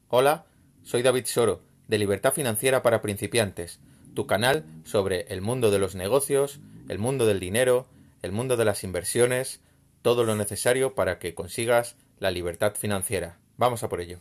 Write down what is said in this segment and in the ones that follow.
Hola, soy David Soro, de Libertad Financiera para Principiantes, tu canal sobre el mundo de los negocios, el mundo del dinero, el mundo de las inversiones, todo lo necesario para que consigas la libertad financiera. Vamos a por ello.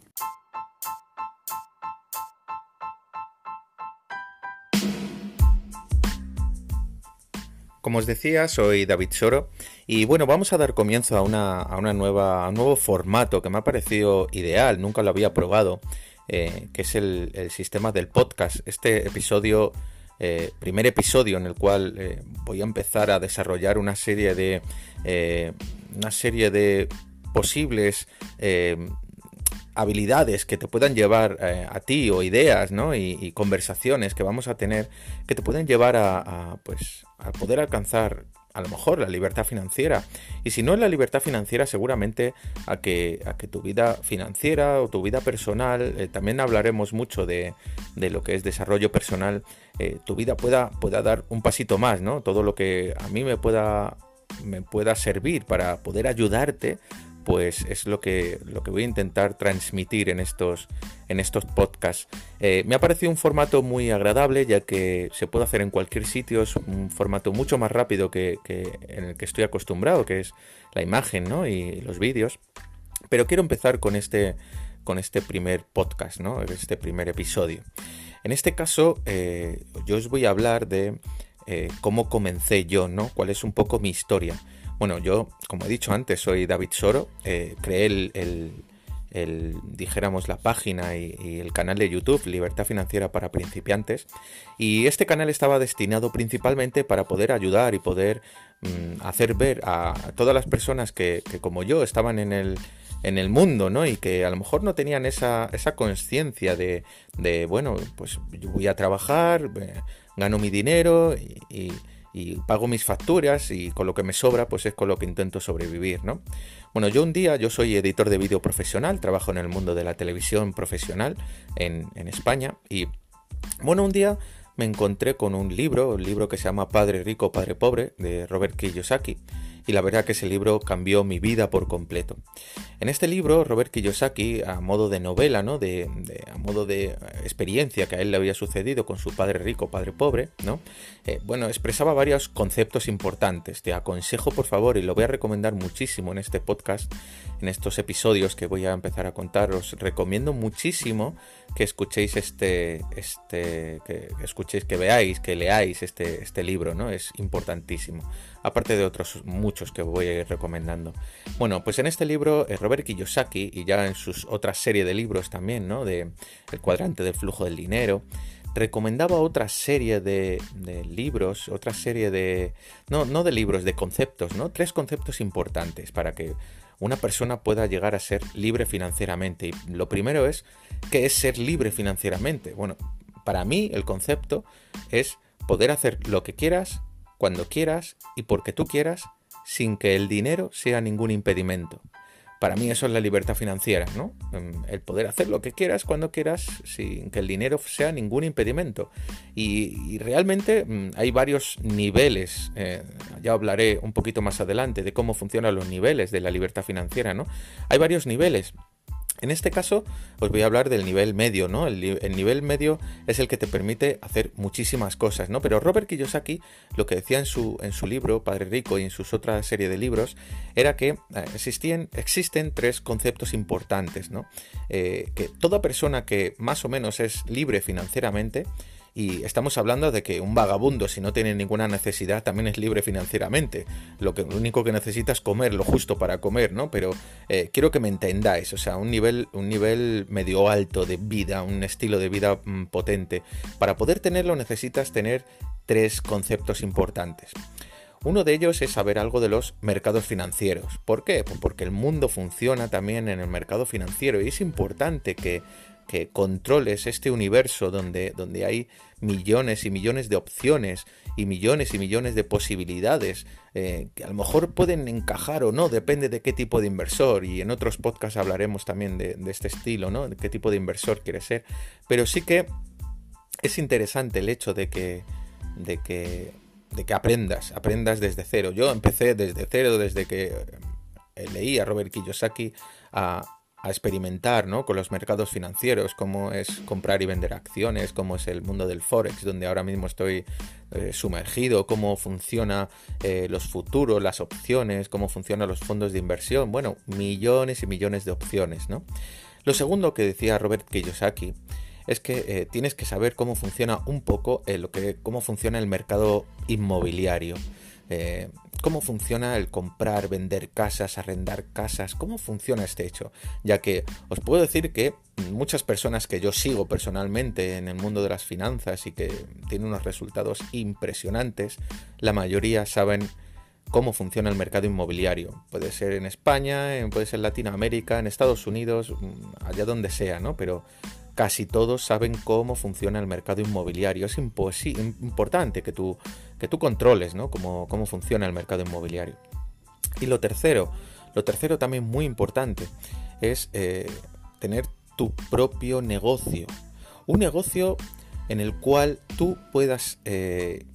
Como os decía, soy David Soro y bueno, vamos a dar comienzo a a un nuevo formato que me ha parecido ideal, nunca lo había probado, que es el sistema del podcast. Este episodio, primer episodio en el cual voy a empezar a desarrollar una serie de posibles habilidades que te puedan llevar a ti o ideas, ¿no? y conversaciones que vamos a tener que te pueden llevar pues, a poder alcanzar a lo mejor la libertad financiera, y si no es la libertad financiera, seguramente a que tu vida financiera o tu vida personal, también hablaremos mucho de lo que es desarrollo personal, tu vida pueda dar un pasito más, ¿no? Todo lo que a mí me pueda servir para poder ayudarte, pues es lo que voy a intentar transmitir en estos podcasts. Me ha parecido un formato muy agradable, ya que se puede hacer en cualquier sitio. Es un formato mucho más rápido que en el que estoy acostumbrado, que es la imagen, ¿no? Y los vídeos. Pero quiero empezar con este primer podcast, ¿no? Este primer episodio. En este caso, yo os voy a hablar de cómo comencé yo, ¿no? Cuál es un poco mi historia. Bueno, yo, como he dicho antes, soy David Soro, creé dijéramos, la página y el canal de YouTube Libertad Financiera para Principiantes, y este canal estaba destinado principalmente para poder ayudar y poder hacer ver a todas las personas que como yo estaban en el mundo, ¿no? Y que a lo mejor no tenían esa conciencia de, bueno, pues yo voy a trabajar, gano mi dinero y pago mis facturas, y con lo que me sobra pues es con lo que intento sobrevivir, ¿no? Bueno, yo soy editor de vídeo profesional, trabajo en el mundo de la televisión profesional en España, y bueno, un día me encontré con un libro que se llama Padre Rico, Padre Pobre, de Robert Kiyosaki, y la verdad que ese libro cambió mi vida por completo. En este libro, Robert Kiyosaki, a modo de novela, ¿no? A modo de experiencia que a él le había sucedido con su padre rico, padre pobre, ¿no? Bueno, expresaba varios conceptos importantes. Te aconsejo, por favor, y lo voy a recomendar muchísimo en este podcast, en estos episodios que voy a empezar a contar, os recomiendo muchísimo que escuchéis que veáis, que leáis este libro, ¿no? Es importantísimo, aparte de otros muchos que voy a ir recomendando. Bueno, pues en este libro, Robert Kiyosaki, y ya en sus otras serie de libros también, ¿no? De El cuadrante del flujo del dinero, recomendaba otra serie de libros, otra serie de... No de libros, de conceptos, ¿no? 3 conceptos importantes para que una persona pueda llegar a ser libre financieramente. Y lo primero es, ¿qué es ser libre financieramente? Bueno, para mí el concepto es poder hacer lo que quieras, cuando quieras y porque tú quieras, sin que el dinero sea ningún impedimento. Para mí eso es la libertad financiera, ¿no? El poder hacer lo que quieras, cuando quieras, sin que el dinero sea ningún impedimento. Y realmente hay varios niveles, ya hablaré un poquito más adelante de cómo funcionan los niveles de la libertad financiera, ¿no? Hay varios niveles. En este caso os voy a hablar del nivel medio, ¿no? El nivel medio es el que te permite hacer muchísimas cosas, ¿no? Pero Robert Kiyosaki lo que decía en su libro Padre Rico y en sus otra serie de libros era que existen 3 conceptos importantes, ¿no? Que toda persona que más o menos es libre financieramente, y estamos hablando de que un vagabundo, si no tiene ninguna necesidad, también es libre financieramente. Lo único que necesita es comer, lo justo para comer, ¿no? Pero quiero que me entendáis, o sea, un nivel medio alto de vida, un estilo de vida potente. Para poder tenerlo necesitas tener 3 conceptos importantes. Uno de ellos es saber algo de los mercados financieros. ¿Por qué? Pues porque el mundo funciona también en el mercado financiero, y es importante que controles este universo donde hay millones y millones de opciones y millones de posibilidades que a lo mejor pueden encajar o no, depende de qué tipo de inversor, y en otros podcasts hablaremos también de este estilo, ¿no? De qué tipo de inversor quieres ser, pero sí que es interesante el hecho de que aprendas desde cero. Yo empecé desde cero, desde que leí a Robert Kiyosaki a a experimentar, ¿no?, con los mercados financieros, cómo es comprar y vender acciones, cómo es el mundo del Forex, donde ahora mismo estoy sumergido, cómo funciona los futuros, las opciones, cómo funcionan los fondos de inversión, bueno, millones y millones de opciones, ¿no? Lo segundo que decía Robert Kiyosaki es que tienes que saber cómo funciona un poco cómo funciona el mercado inmobiliario. Cómo funciona el comprar, vender casas, arrendar casas, cómo funciona este hecho, ya que os puedo decir que muchas personas que yo sigo personalmente en el mundo de las finanzas y que tienen unos resultados impresionantes, la mayoría saben cómo funciona el mercado inmobiliario. Puede ser en España, puede ser en Latinoamérica, en Estados Unidos, allá donde sea, ¿no? Pero casi todos saben cómo funciona el mercado inmobiliario. Es importante que tú controles, ¿no?, cómo funciona el mercado inmobiliario. Y lo tercero también muy importante es tener tu propio negocio. Un negocio en el cual tú puedas... es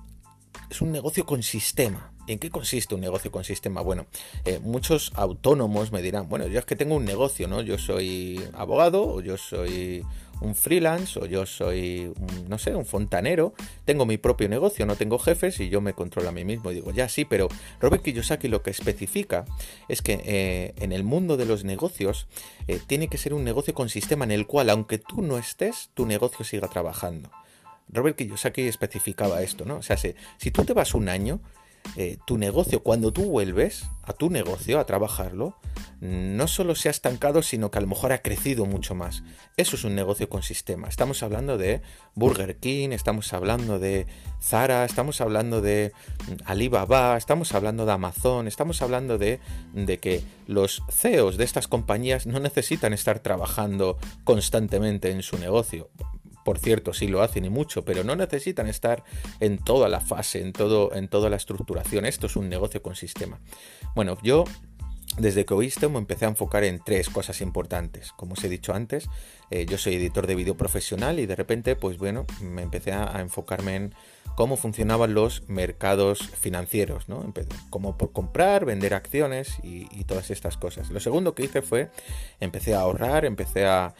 un negocio con sistema. ¿En qué consiste un negocio con sistema? Bueno, muchos autónomos me dirán, bueno, yo es que tengo un negocio, ¿no? Yo soy abogado, o yo soy un freelance, o yo soy, un fontanero, tengo mi propio negocio, no tengo jefes y yo me controlo a mí mismo. Y digo, ya sí, pero Robert Kiyosaki lo que especifica es que en el mundo de los negocios tiene que ser un negocio con sistema en el cual, aunque tú no estés, tu negocio siga trabajando. Robert Kiyosaki especificaba esto, ¿no? O sea, si tú te vas un año, tu negocio, cuando tú vuelves a tu negocio a trabajarlo, no solo se ha estancado, sino que a lo mejor ha crecido mucho más. Eso es un negocio con sistema. Estamos hablando de Burger King, estamos hablando de Zara, estamos hablando de Alibaba, estamos hablando de Amazon, estamos hablando de que los CEOs de estas compañías no necesitan estar trabajando constantemente en su negocio. Por cierto, sí lo hacen y mucho, pero no necesitan estar en toda la fase, en toda la estructuración. Esto es un negocio con sistema. Bueno, yo desde que oí esto me empecé a enfocar en 3 cosas importantes. Como os he dicho antes, yo soy editor de vídeo profesional y de repente, pues bueno, me empecé a enfocarme en cómo funcionaban los mercados financieros, ¿no? Como por comprar, vender acciones y todas estas cosas. Lo segundo que hice fue, empecé a ahorrar, empecé a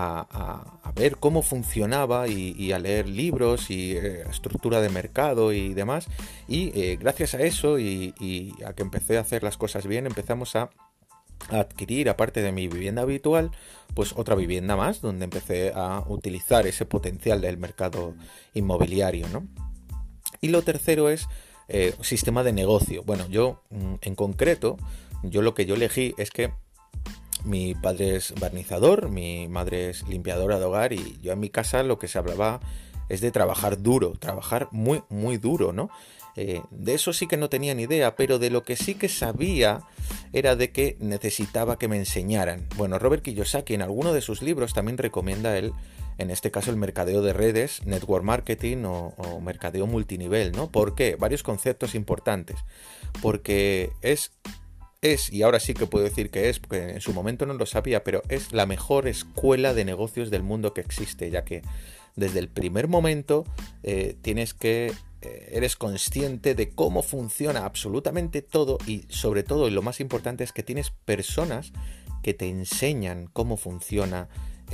ver cómo funcionaba y a leer libros y estructura de mercado y demás. Y gracias a eso y a que empecé a hacer las cosas bien, empezamos a adquirir, aparte de mi vivienda habitual, pues otra vivienda más, donde empecé a utilizar ese potencial del mercado inmobiliario, ¿no? Y lo tercero es sistema de negocio. Bueno, yo en concreto, lo que yo elegí es que mi padre es barnizador, mi madre es limpiadora de hogar y yo en mi casa lo que se hablaba es de trabajar duro, trabajar muy, muy duro, ¿no? De eso sí que no tenía ni idea, pero de lo que sí que sabía era de que necesitaba que me enseñaran. Bueno, Robert Kiyosaki en alguno de sus libros también recomienda en este caso el mercadeo de redes, network marketing o mercadeo multinivel, ¿no? ¿Por qué? Varios conceptos importantes. Porque y ahora sí que puedo decir que porque en su momento no lo sabía, pero es la mejor escuela de negocios del mundo que existe, ya que desde el primer momento eres consciente de cómo funciona absolutamente todo y sobre todo, y lo más importante es que tienes personas que te enseñan cómo funciona,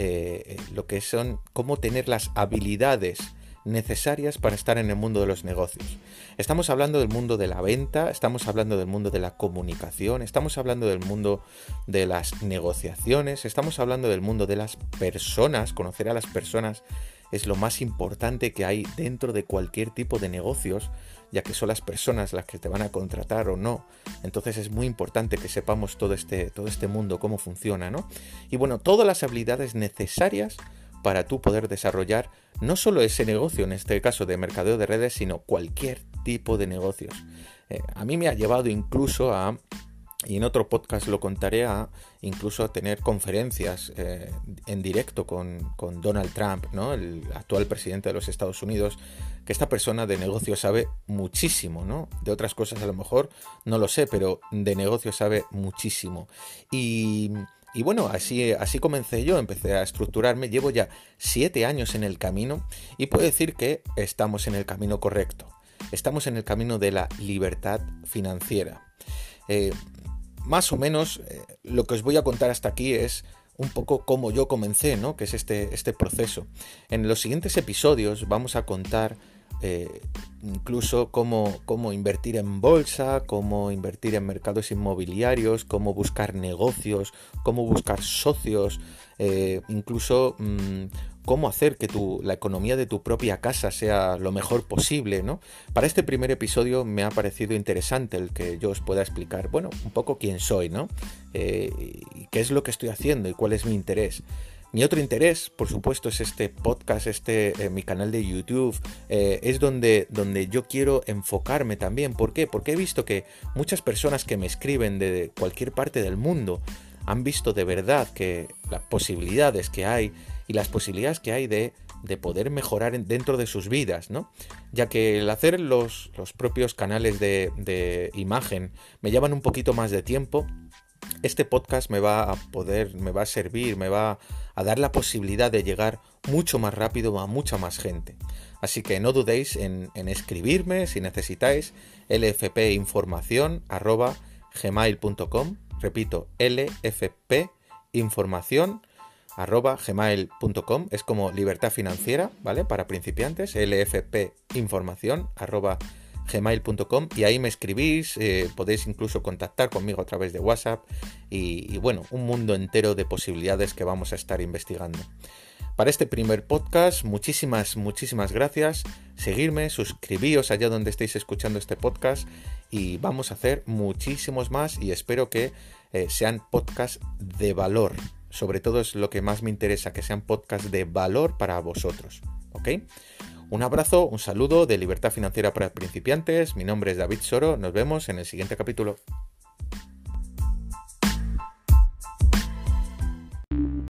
cómo tener las habilidades necesarias para estar en el mundo de los negocios. Estamos hablando del mundo de la venta, estamos hablando del mundo de la comunicación, estamos hablando del mundo de las negociaciones, estamos hablando del mundo de las personas. Conocer a las personas es lo más importante que hay dentro de cualquier tipo de negocios, ya que son las personas las que te van a contratar o no. Entonces es muy importante que sepamos todo este mundo, cómo funciona, ¿no? Y bueno, todas las habilidades necesarias para tú poder desarrollar no solo ese negocio, en este caso de mercadeo de redes, sino cualquier tipo de negocios. A mí me ha llevado incluso y en otro podcast lo contaré, incluso a tener conferencias en directo con Donald Trump, ¿no? El actual presidente de los Estados Unidos, que esta persona de negocios sabe muchísimo, ¿no? De otras cosas a lo mejor no lo sé, pero de negocios sabe muchísimo. Y bueno, así comencé yo, empecé a estructurarme, llevo ya 7 años en el camino y puedo decir que estamos en el camino correcto. Estamos en el camino de la libertad financiera. más o menos lo que os voy a contar hasta aquí es un poco cómo yo comencé, ¿no? Que es este proceso. En los siguientes episodios vamos a contar incluso cómo invertir en bolsa, cómo invertir en mercados inmobiliarios, cómo buscar negocios, cómo buscar socios, incluso cómo hacer que la economía de tu propia casa sea lo mejor posible, ¿no? Para este primer episodio me ha parecido interesante el que yo os pueda explicar, bueno, un poco quién soy, ¿no? Y qué es lo que estoy haciendo y cuál es mi interés. Mi otro interés, por supuesto, es este podcast, mi canal de YouTube, es donde yo quiero enfocarme también. ¿Por qué? Porque he visto que muchas personas que me escriben de cualquier parte del mundo han visto de verdad que las posibilidades que hay y las posibilidades que hay de poder mejorar dentro de sus vidas, ¿no? Ya que el hacer los propios canales de imagen me llevan un poquito más de tiempo. Este podcast me va a servir, me va a dar la posibilidad de llegar mucho más rápido a mucha más gente. Así que no dudéis en escribirme si necesitáis lfpinformacion@gmail.com. Repito, lfpinformacion@gmail.com. Es como libertad financiera, ¿vale? Para principiantes, lfpinformacion@gmail.com, y ahí me escribís, podéis incluso contactar conmigo a través de WhatsApp y bueno, un mundo entero de posibilidades que vamos a estar investigando. Para este primer podcast, muchísimas gracias. Seguidme, suscribíos allá donde estéis escuchando este podcast y vamos a hacer muchísimos más y espero que sean podcasts de valor. Sobre todo es lo que más me interesa, que sean podcasts de valor para vosotros, ¿ok? Un abrazo, un saludo de Libertad Financiera para Principiantes. Mi nombre es David Soro. Nos vemos en el siguiente capítulo.